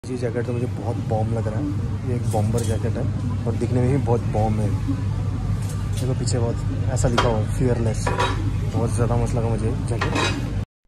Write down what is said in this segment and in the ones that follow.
ये जैकेट तो मुझे बहुत बॉम लग रहा है। ये एक बॉम्बर जैकेट है और दिखने में भी बहुत बॉम है। देखो पीछे बहुत ऐसा लिखा हुआ है, फियरलेस। बहुत ज़्यादा मस्त लगा मुझे jacket.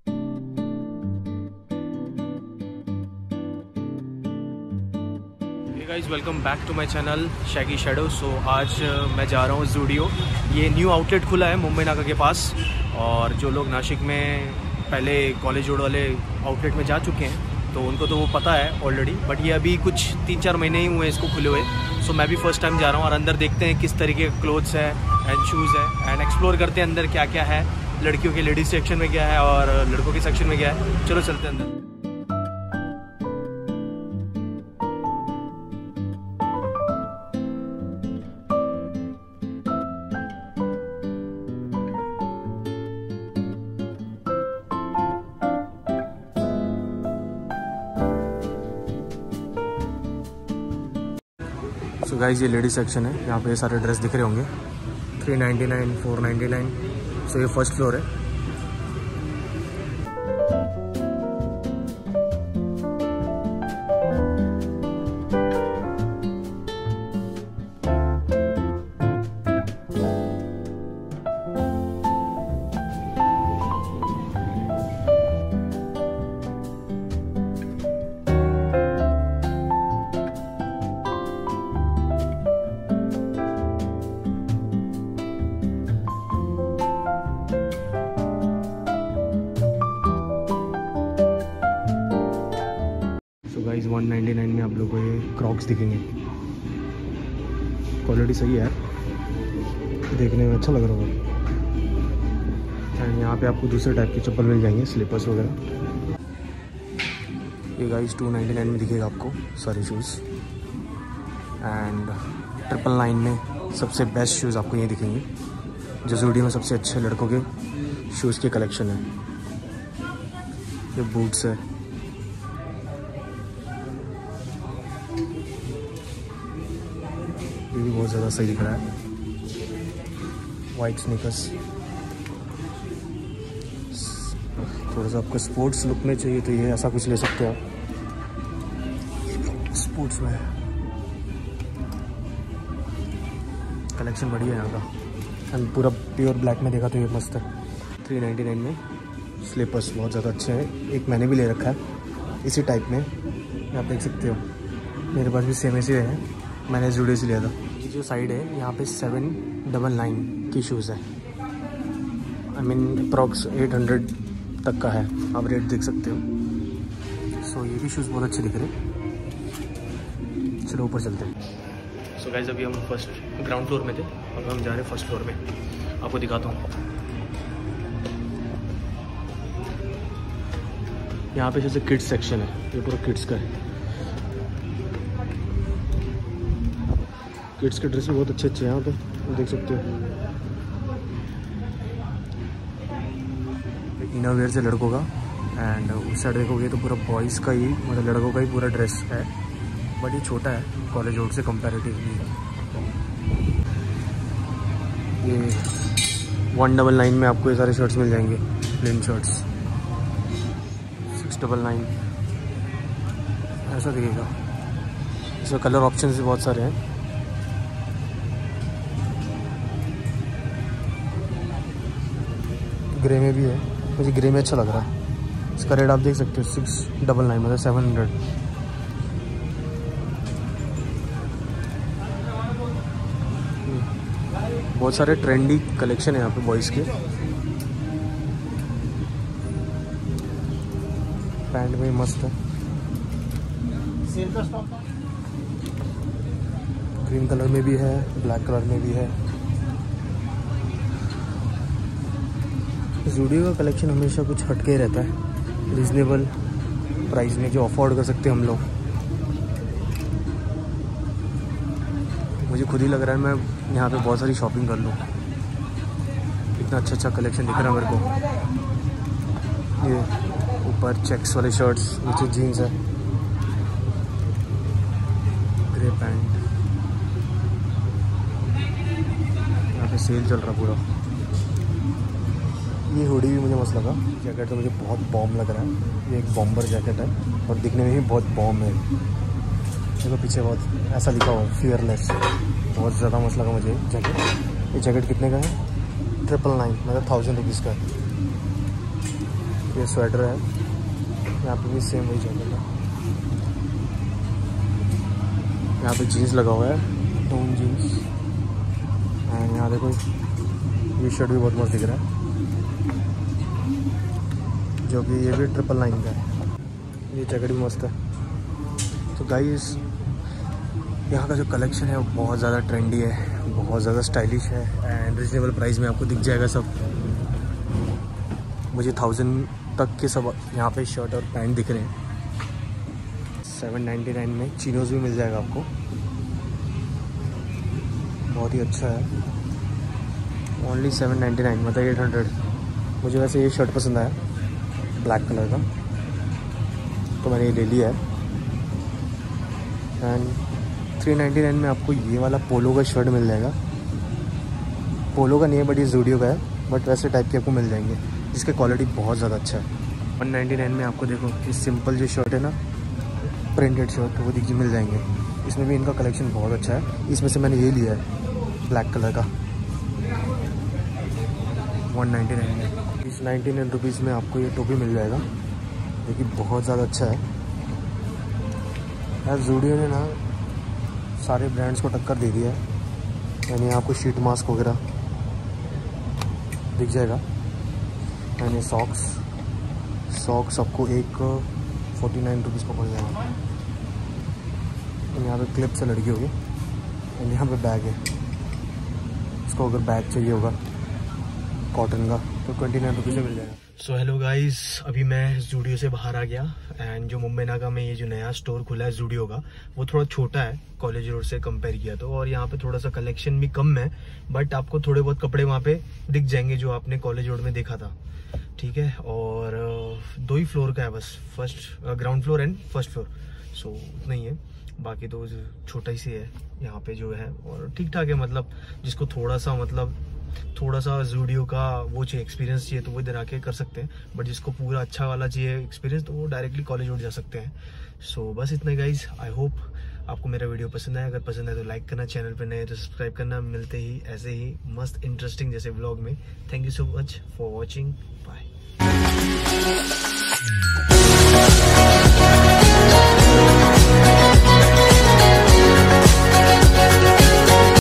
Guys welcome back to my channel Shaggy Shadow. So आज मैं जा रहा हूँ ज़ूडियो। ये न्यू आउटलेट खुला है मुंबई नाका के पास, और जो लोग नासिक में पहले कॉलेज रोड वाले आउटलेट में जा चुके हैं तो उनको तो वो पता है ऑलरेडी, बट ये अभी कुछ 3-4 महीने ही हुए इसको खुले हुए। सो मैं भी फर्स्ट टाइम जा रहा हूँ और अंदर देखते हैं किस तरीके के क्लोथ्स है एंड शूज़ है, एंड एक्सप्लोर करते हैं अंदर क्या क्या है। लड़कियों के लेडीज़ सेक्शन में क्या है और लड़कों के सेक्शन में क्या है। चलो चलते हैं अंदर। सो गाइस ये लेडीज सेक्शन है। यहाँ पे सारे ड्रेस दिख रहे होंगे। 399, 499। सो ये फर्स्ट फ्लोर है। गाइस 199 में आप लोगों को ये क्रॉक्स दिखेंगे। क्वालिटी सही है यार, देखने में अच्छा लग रहा होगा। एंड यहाँ पे आपको दूसरे टाइप के चप्पल मिल जाएंगे, स्लीपर्स वगैरह। ये गाइस 299 में दिखेगा आपको सारे शूज़। एंड 999 में सबसे बेस्ट शूज़ आपको ये दिखेंगे, जो ज़ूडियो में सबसे अच्छे लड़कों के शूज़ के कलेक्शन है। ये बूट्स है। ये भी बहुत ज़्यादा सही दिख रहा है। White sneakers. थोड़ा सा आपको स्पोर्ट्स लुक में चाहिए तो ये ऐसा कुछ ले सकते हो आप स्पोर्ट्स में। कलेक्शन बढ़िया है यहाँ का। एंड पूरा प्योर ब्लैक में देखा तो ये मस्त है। 399 में स्लीपर्स बहुत ज़्यादा अच्छे हैं। एक मैंने भी ले रखा है इसी टाइप में, आप देख सकते हो। मेरे पास भी सेम ऐसे है, मैंने ज़ूडियो से लिया था। ये जो साइड है यहाँ पे 799 की शूज़ है। आई मीन अप्रॉक्स 800 तक का है, आप रेट देख सकते हो। सो ये भी शूज़ बहुत अच्छे दिख रहे हैं। चलो ऊपर चलते हैं। सो गाइस अभी हम फर्स्ट ग्राउंड फ्लोर में थे और हम जा रहे हैं फर्स्ट फ्लोर में। आपको दिखाता हूँ। यहाँ पे जैसे किड्स सेक्शन है, ये पूरा किड्स का है। किड्स के ड्रेस भी बहुत अच्छे अच्छे हैं यहाँ पे, देख सकते हो। इनर वेयर से लड़कों का, एंड उस साइड देखोगे तो पूरा बॉयज़ का ही, मतलब लड़कों का ही पूरा ड्रेस है, बट ये छोटा है कॉलेज रोड से कंपैरेटिवली। ये 199 में आपको ये सारे शर्ट्स मिल जाएंगे, प्लेन शर्ट्स। 699 ऐसा दिखेगा। इसमें कलर ऑप्शन भी बहुत सारे हैं। ग्रे में भी है, मुझे ग्रे में अच्छा लग रहा है। इसका रेट आप देख सकते हो 699, मतलब 700। बहुत सारे ट्रेंडी कलेक्शन है यहाँ पे बॉयज़ के। पैंट में मस्त है। ग्रीन कलर में भी है, ब्लैक कलर में भी है। ज़ूडियो का कलेक्शन हमेशा कुछ हटके ही रहता है, रीज़नेबल प्राइस में, जो अफोर्ड कर सकते हैं हम लोग। मुझे खुद ही लग रहा है मैं यहाँ पे बहुत सारी शॉपिंग कर लूँ। इतना अच्छा अच्छा कलेक्शन दिख रहा है मेरे को। ये ऊपर चेक्स वाले शर्ट्स, नीचे जीन्स है, ग्रे पैंट। यहाँ पे सेल चल रहा पूरा। ये हुडी भी मुझे मस्त लगा। जैकेट तो मुझे बहुत बॉम्ब लग रहा है। ये एक बॉम्बर जैकेट है और दिखने में भी बहुत बॉम्ब है। देखो पीछे बहुत ऐसा लिखा हुआ है फियरलेस। बहुत ज़्यादा मस्त लगा मुझे जैकेट। ये जैकेट कितने का है? 999 मतलब 1000 रुपीज़ का है। ये स्वेटर है, यहाँ पे भी सेम वही जैकेट है। यहाँ पे जीन्स लगा हुआ है, टोन जीन्स। एंड यहाँ देखो ये शर्ट भी बहुत मस्त दिख रहा है, जो कि ये भी 999 का है। ये जैकेट भी मस्त है। तो गाइस यहाँ का जो कलेक्शन है वो बहुत ज़्यादा ट्रेंडी है, बहुत ज़्यादा स्टाइलिश है एंड रिजनेबल प्राइस में आपको दिख जाएगा सब। मुझे 1000 तक के सब यहाँ पे शर्ट और पैंट दिख रहे हैं। 799 में चिनोज भी मिल जाएगा आपको, बहुत ही अच्छा है। ओनली 799 मतलब 800। मुझे वैसे ये शर्ट पसंद आया ब्लैक कलर का, तो मैंने ये ले लिया है। एंड 399 में आपको ये वाला पोलो का शर्ट मिल जाएगा। पोलो का नहीं है बट ये ज़ूडियो का है, बट वैसे टाइप के आपको मिल जाएंगे जिसका क्वालिटी बहुत ज़्यादा अच्छा है। 199 में आपको देखो ये सिंपल जो शर्ट है ना, प्रिंटेड शर्ट, वो देखिए मिल जाएंगे। इसमें भी इनका कलेक्शन बहुत अच्छा है। इसमें से मैंने ये लिया है ब्लैक कलर का 199 में। इस 99 रुपीज़ में आपको ये टोपी मिल जाएगा, जो कि बहुत ज़्यादा अच्छा है। यार ज़ूडियो ने ना सारे ब्रांड्स को टक्कर दे दिया है। यानी आपको शीट मास्क वगैरह दिख जाएगा। यानी सॉक्स आपको एक 49 रुपीज़ का पड़ जाएगा। यहाँ पे क्लिप से लड़की होगी एंड यहाँ पे बैग है। इसको अगर बैग चाहिए होगा कॉटन का तो 29 रुपीज़ में मिल जाएगा। सो हेलो गाइस, अभी मैं ज़ूडियो से बाहर आ गया एंड जो मुंबई नाका में ये जो नया स्टोर खुला है ज़ूडियो का, वो थोड़ा छोटा है कॉलेज रोड से कंपेयर किया तो, और यहाँ पे थोड़ा सा कलेक्शन भी कम है, बट आपको थोड़े बहुत कपड़े वहाँ पे दिख जाएंगे जो आपने कॉलेज रोड में देखा था। ठीक है, और 2 ही फ्लोर का है बस, ground floor and first floor. So नहीं है, बाकी तो छोटा ही से है यहाँ पे जो है, और ठीक ठाक है। मतलब जिसको थोड़ा सा ज़ूडियो का वो चाहिए, एक्सपीरियंस चाहिए, तो वो इधर आके कर सकते हैं, बट जिसको पूरा अच्छा वाला चाहिए एक्सपीरियंस तो वो डायरेक्टली कॉलेज रोड जा सकते हैं। सो बस इतना गाइज। आई होप आपको मेरा वीडियो पसंद आया। अगर पसंद आए तो लाइक करना, चैनल पर नए तो सब्सक्राइब करना। मिलते ही ऐसे ही मस्त इंटरेस्टिंग जैसे व्लॉग में। Thank you so much for watching, bye.